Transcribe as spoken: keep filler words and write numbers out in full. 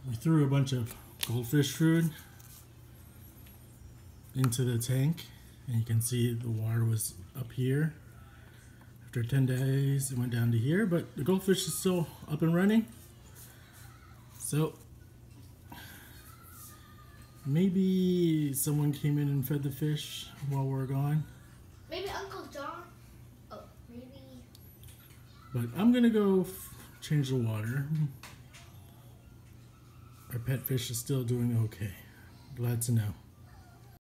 We threw a bunch of goldfish food into the tank, and you can see the water was up here. After ten days it went down to here, but the goldfish is still up and running. So maybe someone came in and fed the fish while we're gone. Maybe Uncle John. Oh, maybe. But I'm gonna go f change the water. Our pet fish is still doing okay. Glad to know.